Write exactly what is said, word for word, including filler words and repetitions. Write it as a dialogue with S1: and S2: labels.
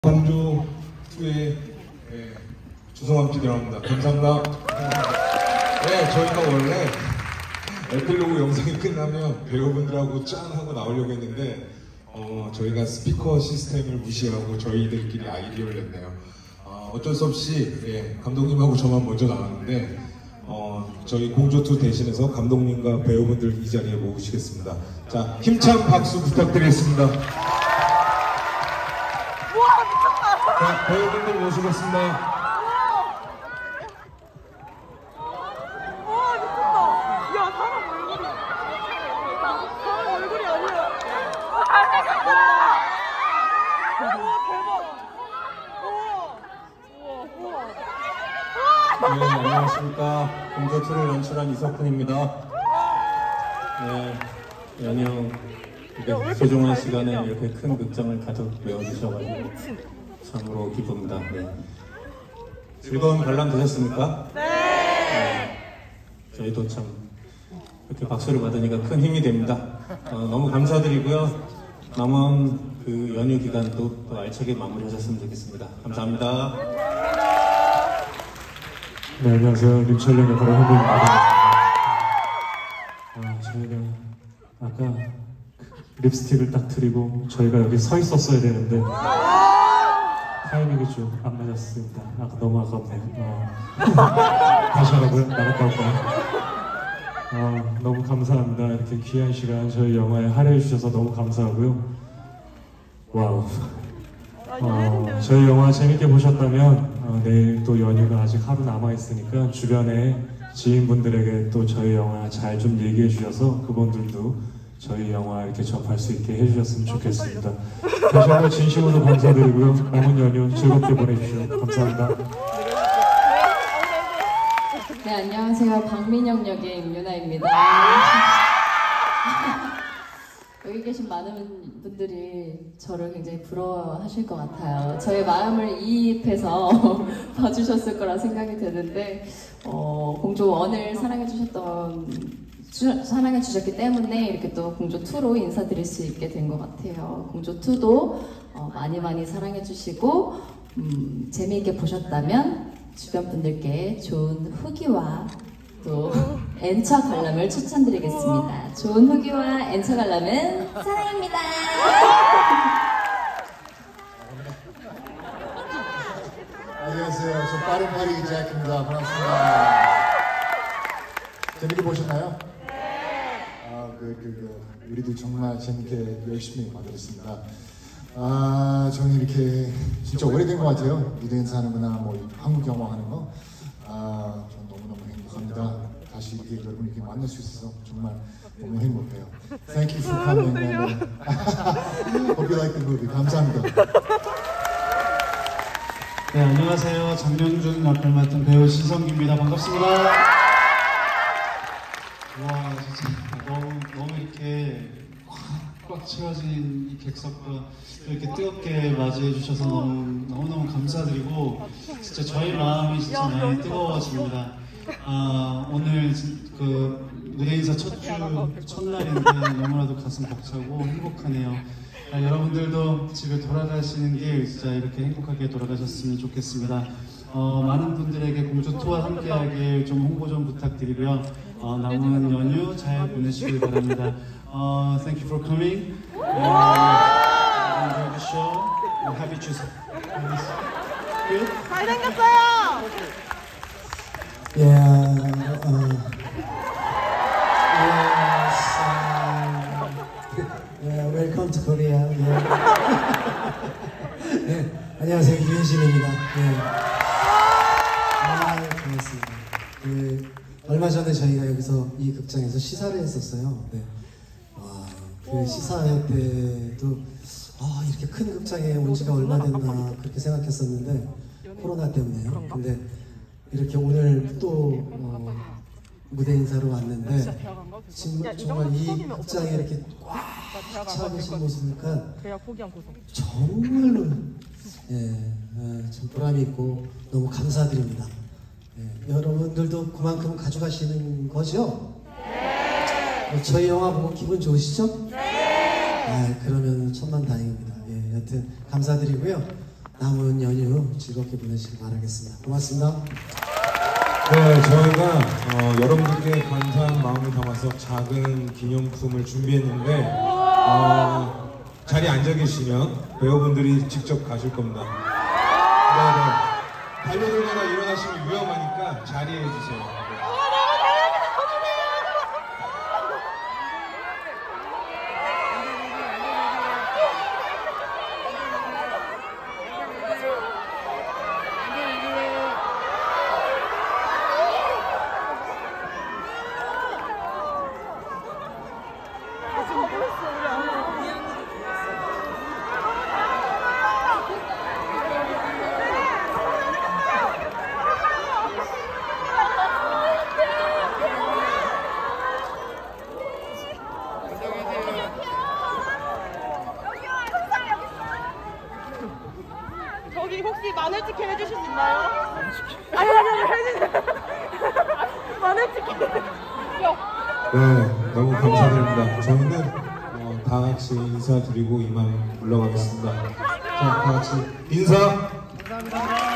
S1: 공주의 예, 주성함 기대합니다. 감사합니다. 네, 저희가 원래 에필로그 영상이 끝나면 배우분들하고 짠 하고 나오려고 했는데 어, 저희가 스피커 시스템을 무시하고 저희들끼리 아이디어를 냈네요. 어, 어쩔 수 없이 예, 감독님하고 저만 먼저 나왔는데 어, 저희 공조투 대신해서 감독님과 배우분들 이 자리에 모으시겠습니다. 자, 힘찬 박수 부탁드리겠습니다. 자, 배우분들 모시겠습니다.
S2: 와, 미쳤다. 야, 사람 얼굴이. 사람 얼굴이 아니야. 잘생겼다. 우와, 대박. 우와. 우와, 우와.
S3: 네, 안녕하십니까. 공조투를 연출한 이석훈입니다. 네, 연영 이렇게 소중한 시간에 이렇게 큰 극장을 가득 메워주셔가지고 참으로 기쁩니다. 네. 즐거운 관람 되셨습니까?
S2: 네.
S3: 네. 저희도 참 이렇게 박수를 받으니까 큰 힘이 됩니다. 어, 너무 감사드리고요. 남은 그 연휴 기간도 또 알차게 마무리하셨으면 좋겠습니다. 감사합니다.
S4: 네, 안녕하세요. 림철령 역할의 홍보입니다. 아, 저희가 아까 립스틱을 딱 드리고 저희가 여기 서 있었어야 되는데 타이밍이 좀 안 맞았습니다. 아까 너무 아깝네요. 어. 다시 하라고요? 나갔다 올까요? 어, 너무 감사합니다. 이렇게 귀한 시간 저희 영화에 할애해 주셔서 너무 감사하고요. 와우. 어, 저희 영화 재밌게 보셨다면 어, 내일 또 연휴가 아직 하루 남아있으니까 주변에 지인분들에게 또 저희 영화 잘 좀 얘기해 주셔서 그분들도 저희 영화 이렇게 접할 수 있게 해주셨으면 좋겠습니다. 다시 한번 진심으로 감사드리고요. 남은 연휴 즐겁게 보내주시죠. 감사합니다.
S5: 네, 안녕하세요. 박민영 역의 임윤아입니다. 여기 계신 많은 분들이 저를 굉장히 부러워하실 것 같아요. 저의 마음을 이입해서 봐주셨을 거라 생각이 되는데 어, 공조원을 사랑해주셨던 주, 사랑해주셨기 때문에 이렇게 또 공조투로 인사드릴 수 있게 된 것 같아요. 공조투도 어, 많이 많이 사랑해주시고 음, 재미있게 보셨다면 주변 분들께 좋은 후기와 또 엔처 관람을 추천드리겠습니다. 좋은 후기와 엔처 관람은 사랑입니다.
S6: 안녕하세요. 저 빠른 파리 잭입니다. 반갑습니다. 재밌게 보셨나요? 네. 아, 그, 그, 그, 우리도 정말 재밌게 열심히 만들었습니다. 아, 저는 이렇게 진짜 오래된 것 같아요. 무대에서 하는거나 뭐 한국 영화 하는 거. 아, 전 너무너무 행복합니다. 다시 이렇게 여러분 이렇게 만날 수 있어서 정말 너무 행복해요. Thank you for coming. And, hope you like the movie. 감사합니다.
S7: 네, 안녕하세요. 장명준 역을 맡은 배우 신성기입니다. 반갑습니다. 와, 진짜 너무 너무 이렇게 꽉 채워진 이 객석과 이렇게 뜨겁게 맞이해 주셔서 너무 너무 너무 감사드리고 진짜 저희 마음이 진짜 많이 뜨거워집니다. 아, 오늘 그 무대 인사 첫 주 첫날인데 너무나도 가슴 벅차고 행복하네요. 아, 여러분들도 집에 돌아가시는 길 진짜 이렇게 행복하게 돌아가셨으면 좋겠습니다. 어, 많은 분들에게 공조투와 함께하길 좀 홍보 좀 부탁드리고요. 어, 남은 연휴 잘 보내시길 바랍니다. 어, thank you for coming. Uh, enjoy the show. And happy Tuesday. Good?
S2: 잘생겼어요.
S8: Yeah. Uh, yes. Uh, yeah, welcome to Korea. Yeah. 네, 안녕하세요. 유현진입니다. 네. 아, 반갑습니다. 그, 얼마 전에 저희가 여기서 이 극장에서 시사를 했었어요. 네. 와, 그 시사회 때도 아, 이렇게 큰 극장에 온 지가 얼마 됐나 그렇게 생각했었는데 코로나 때문에요. 근데 이렇게 오늘 또 어, 무대 인사로 왔는데 지금 정말 이 극장에 이렇게 꽉 차 계신 모습이니까 정말로 예, 어, 참 보람이 있고 너무 감사드립니다. 예, 여러분들도 그만큼 가져가시는 거죠? 네. 어, 저희 영화 보고 기분 좋으시죠? 네. 아, 그러면 천만 다행입니다. 예, 여튼 감사드리고요. 남은 연휴 즐겁게 보내시길 바라겠습니다. 고맙습니다.
S1: 네, 저희가 어, 여러분들께 감사한 마음을 담아서 작은 기념품을 준비했는데 어, 자리에 앉아 계시면 배우분들이 직접 가실 겁니다. 네, 네. 달려들거나 일어나시면 위험하니까 자리에 해주세요.
S2: 저기 혹시 마늘치킨 해주실 수 있나요? 아니 아니 아니 해주세요. 마늘치킨.
S1: 네, 너무 감사드립니다. 저희는 어, 다 같이 인사드리고 이만 물러가겠습니다. 자, 다 같이 인사.
S6: 감사합니다.